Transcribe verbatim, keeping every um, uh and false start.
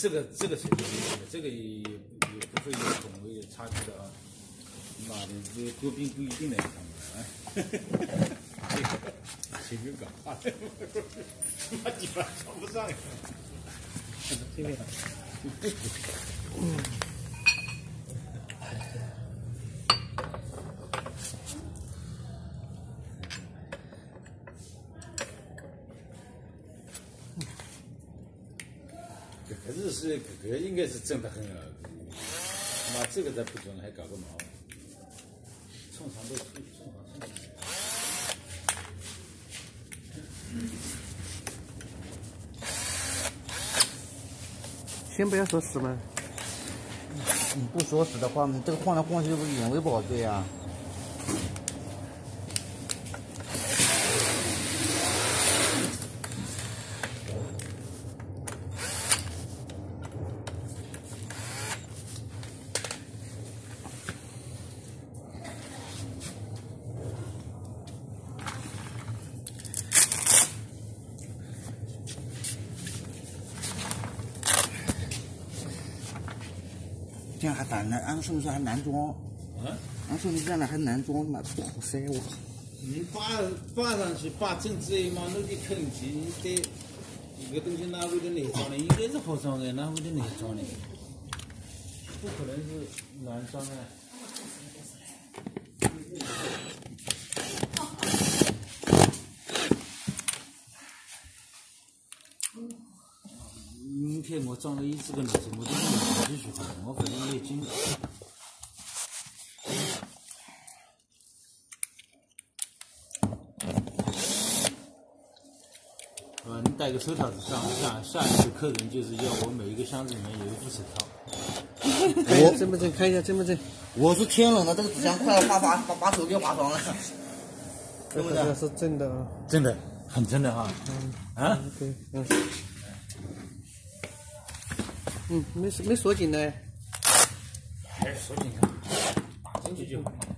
这个这个是肯定的，这个也也不会有种类差距的啊。妈的，这多兵不一定来看嘛，啊！随便搞，妈鸡巴瞧不上呀！这个，嗯。这个日式这个应该是真的很啊！妈，这个再不准还搞个毛？冲肠都出，冲肠冲。 先不要说死嘛。 你不说死的话，你这个晃来晃去，眼位不好对呀。这样还难呢，按说明书还难装。 啊？ 按说明这样的还难装嘛，不好塞我。 你扒扒上去，扒正之后嘛，弄点坑去，你得一个东西哪会的难装呢？应该是好装的，哪会的难装呢？不可能是难装的。明天我装了一这个脑子，我都没继续看，我反正也经。啊，你戴个手套子上下下一个客人就是要我每一个箱子里面有一副手套。 我正不正？看一下正不正？ 我是天冷了，这个纸箱快要划划把把手给划伤了。 对不对？是真的啊。 真的，很真的哈。嗯。啊？ 对，嗯。嗯，没没锁紧呢。 还是锁紧啊，打进去就好了。